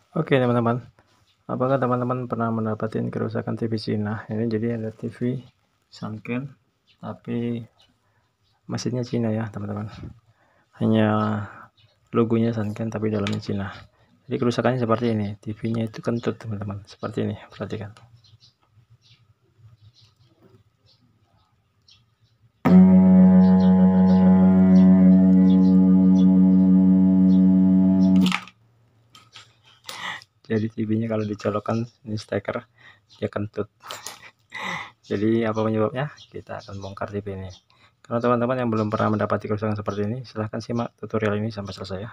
Oke teman-teman, apakah teman-teman pernah mendapatkan kerusakan TV Cina? Ini jadi ada TV Sanken, tapi mesinnya Cina ya teman-teman. Hanya logonya Sanken tapi dalamnya Cina. Jadi kerusakannya seperti ini, TV-nya itu kentut teman-teman, seperti ini, perhatikan. Jadi TV-nya kalau dicolokkan ini steker, dia kentut. Jadi apa penyebabnya? Kita akan bongkar TV ini. Kalau teman-teman yang belum pernah mendapati kerusakan seperti ini, silahkan simak tutorial ini sampai selesai ya.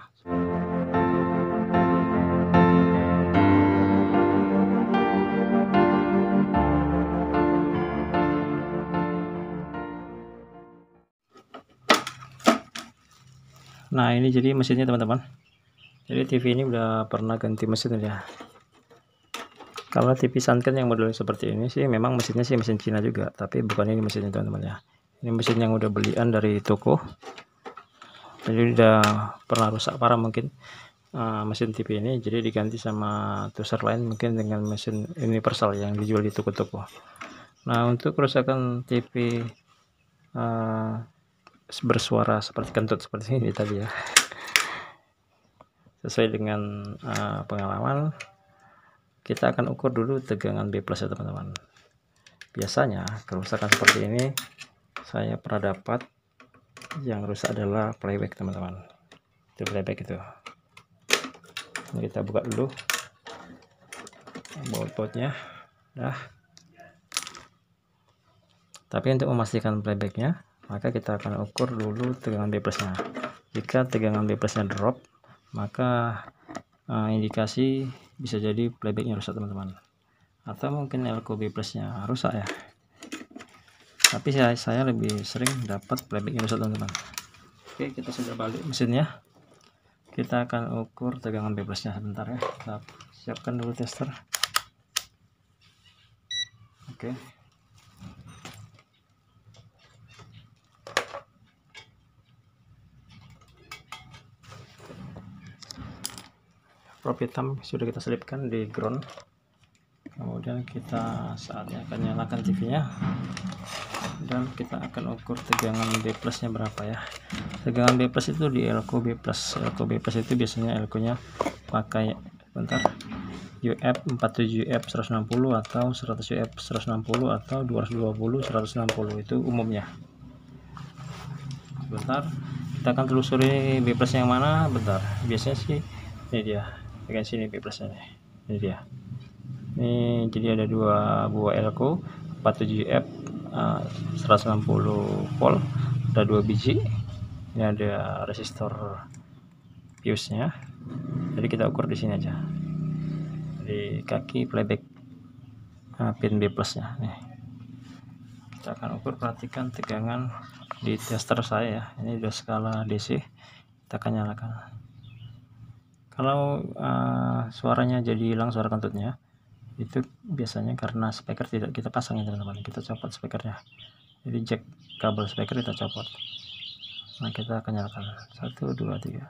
Nah ini jadi mesinnya teman-teman. Jadi TV ini udah pernah ganti mesin ya. Kalau TV Sanken yang model seperti ini sih memang mesinnya sih mesin Cina juga, tapi bukan ini mesinnya teman-teman ya. Ini mesin yang udah belian dari toko. Jadi udah pernah rusak parah mungkin mesin TV ini, jadi diganti sama tuser lain mungkin dengan mesin universal yang dijual di toko-toko. Nah untuk kerusakan TV bersuara seperti kentut seperti ini tadi ya, sesuai dengan pengalaman, kita akan ukur dulu tegangan B+ ya teman-teman. Biasanya kerusakan seperti ini saya pernah dapat, yang rusak adalah playback teman-teman. Itu playback itu. Ini kita buka dulu baut-bautnya. Nah, tapi untuk memastikan playbacknya, maka kita akan ukur dulu tegangan B+ nya. Jika tegangan B+ nya drop, maka indikasi bisa jadi playbacknya rusak teman-teman, atau mungkin elko B+ nya rusak ya. Tapi saya lebih sering dapat playbacknya rusak teman-teman. Oke, kita sudah balik mesinnya. Kita akan ukur tegangan B+ nya sebentar ya. Kita siapkan dulu tester. Oke. Probe hitam sudah kita selipkan di ground. Kemudian kita saatnya akan nyalakan TV-nya, dan kita akan ukur tegangan B+ nya berapa ya. Tegangan B+ itu di elko B+. Elko B+ itu biasanya elko-nya pakai bentar, UF 47F 160 atau 100 UF 160 atau 220 160, itu umumnya. Bentar, kita akan telusuri B+ yang mana. Bentar, biasanya sih ini dia, bagian sini B+ nya nih. Ini dia. Ini jadi ada dua buah elko 47F 160 volt, ada 2 biji. Ini ada resistor fuse nya, jadi kita ukur di sini aja di kaki playback pin B+ nya nih. Kita akan ukur, perhatikan tegangan di tester saya ya. Ini udah skala DC, kita akan nyalakan. Kalau suaranya jadi hilang, suara kentutnya, itu biasanya karena speaker tidak kita pasang ya teman-teman. Kita copot speakernya, jadi jack kabel speaker kita copot. Nah kita akan nyalakan 1 2 3.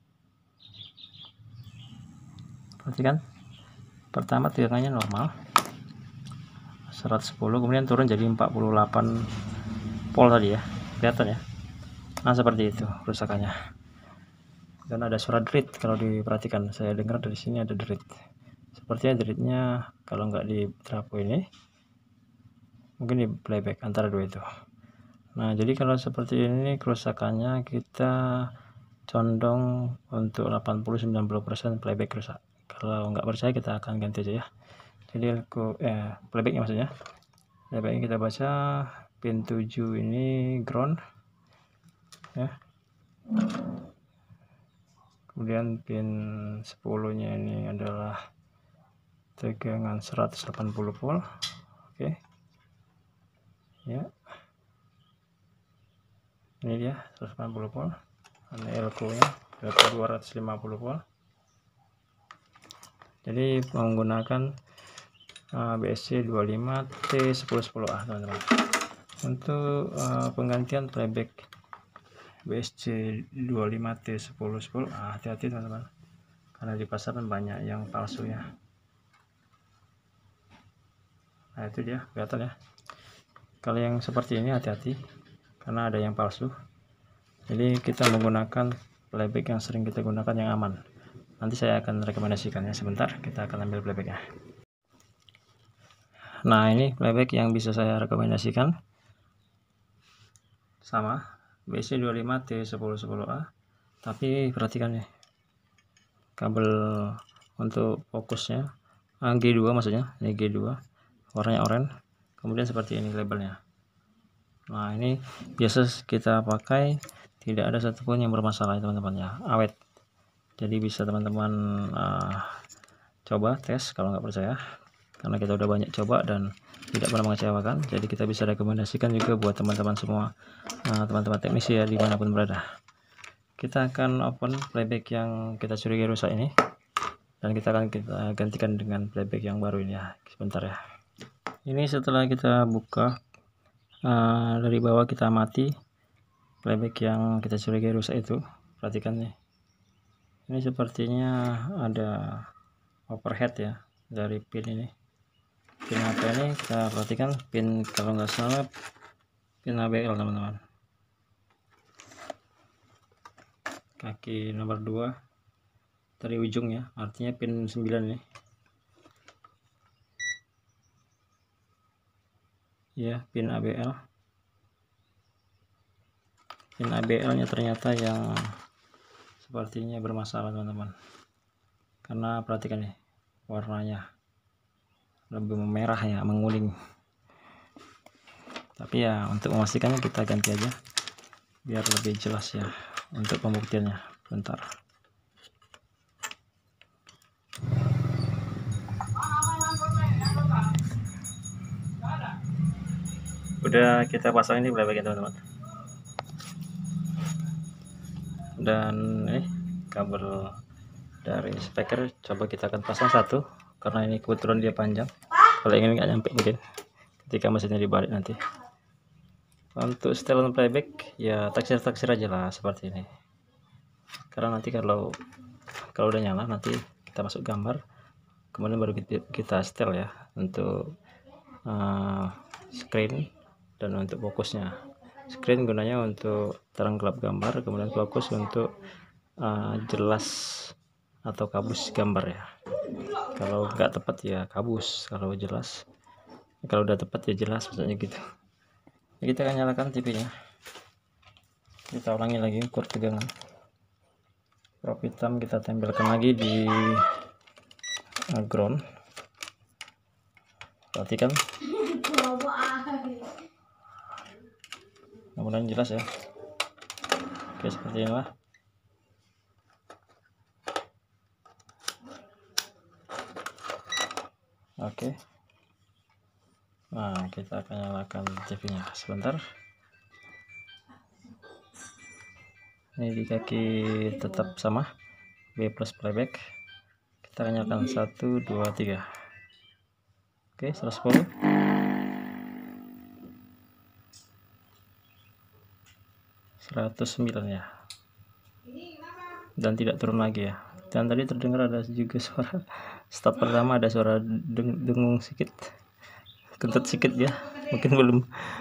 Perhatikan, pertama tegangannya normal 110, kemudian turun jadi 48 volt tadi ya, kelihatan ya. Nah seperti itu kerusakannya. Dan ada suara derit, kalau diperhatikan saya dengar dari sini ada derit. Sepertinya deritnya kalau nggak di trafo ini, mungkin di playback, antara dua itu. Nah jadi kalau seperti ini kerusakannya, kita condong untuk 80-90% playback rusak. Kalau nggak percaya kita akan ganti aja ya. Jadi playbacknya maksudnya, playbacknya kita baca pin 7 ini ground ya, kemudian pin 10 nya ini adalah tegangan 180 volt. Oke ya, ini dia 180 volt. Ini elko nya 250 volt. Jadi menggunakan BSC 25T1010A teman-teman. Untuk penggantian playback BSC 25T1010A, hati-hati teman-teman, karena di pasaran banyak yang palsu ya. Nah itu dia, kelihatan ya. Kalau yang seperti ini hati-hati karena ada yang palsu. Jadi kita menggunakan playback yang sering kita gunakan yang aman. Nanti saya akan rekomendasikannya, sebentar kita akan ambil playbacknya. Nah ini playback yang bisa saya rekomendasikan, sama BC25T1010A, tapi perhatikan nih, kabel untuk fokusnya G2 maksudnya, ini G2 warnanya oranye, kemudian seperti ini labelnya. Nah ini biasa kita pakai, tidak ada satupun yang bermasalah teman-teman ya, awet. Jadi bisa teman-teman coba tes kalau nggak percaya, karena kita udah banyak coba dan tidak pernah mengecewakan. Jadi kita bisa rekomendasikan juga buat teman-teman semua, teman-teman teknisi ya dimanapun berada. Kita akan open playback yang kita curigai rusak ini, dan kita gantikan dengan playback yang baru ini ya. Sebentar ya. Ini setelah kita buka dari bawah, kita amati playback yang kita curigai rusak itu. Perhatikan nih, ini sepertinya ada overhead ya dari pin ini. Pin apa ini? Kita perhatikan pin, kalau nggak salah pin ABL teman-teman, kaki nomor 2 dari ujung ya, artinya pin 9 ini ya, pin ABL. Pin ABL nya ternyata yang sepertinya bermasalah teman-teman, karena perhatikan nih warnanya lebih memerah ya, menguning. Tapi ya untuk memastikannya kita ganti aja biar lebih jelas ya untuk pembuktiannya. Bentar. Udah kita pasang ini playback teman-teman, dan kabel dari speaker coba kita akan pasang satu, karena ini kebetulan dia panjang. Kalau ingin nggak nyampe mungkin ketika mesinnya dibalik nanti. Untuk setelan playback ya taksir aja lah seperti ini, karena nanti kalau udah nyala nanti kita masuk gambar, kemudian baru kita setel ya untuk screen dan untuk fokusnya. Screen gunanya untuk terang gelap gambar, kemudian fokus untuk jelas atau kabus gambar ya. Kalau nggak tepat ya kabus, kalau jelas, kalau udah tepat ya jelas, maksudnya gitu. Kita akan nyalakan TV-nya, kita ulangi lagi ukur tegangan. Prop hitam kita tempelkan lagi di ground. Perhatikan, mudah-mudahan jelas ya. Oke, seperti inilah. Oke, nah kita akan nyalakan TV-nya sebentar. Ini di kaki tetap sama B plus playback. Kita akan nyalakan 1 2 3. Oke, 110. 109 ya, dan tidak turun lagi ya. Dan tadi terdengar ada juga suara start pertama, ada suara dengung sedikit, kentut sedikit ya, mungkin belum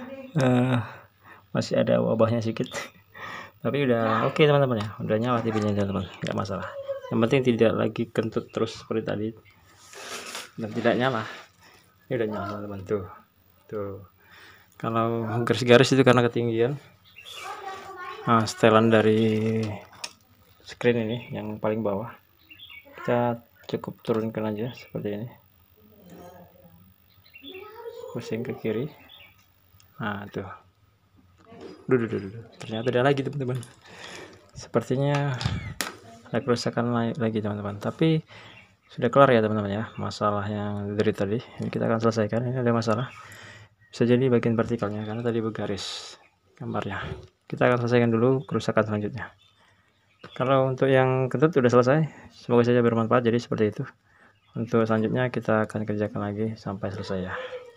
masih ada wabahnya sedikit. Tapi udah oke teman-teman ya, udah nyala TV-nya teman-teman, nggak masalah. Yang penting tidak lagi kentut terus seperti tadi dan tidak nyala. Ini udah nyala teman-teman, tuh. Kalau garis-garis itu karena ketinggian. Nah, setelan dari screen ini yang paling bawah kita cukup turunkan aja seperti ini, pusing ke kiri. Nah tuh, ternyata ada lagi teman-teman, sepertinya ada kerusakan lagi teman-teman, tapi sudah kelar ya teman-teman ya masalah yang dari tadi. Ini kita akan selesaikan. Ini ada masalah, bisa jadi bagian vertikalnya karena tadi bergaris gambarnya. Kita akan selesaikan dulu kerusakan selanjutnya. Kalau untuk yang kentut sudah selesai, semoga saja bermanfaat. Jadi seperti itu. Untuk selanjutnya kita akan kerjakan lagi sampai selesai ya.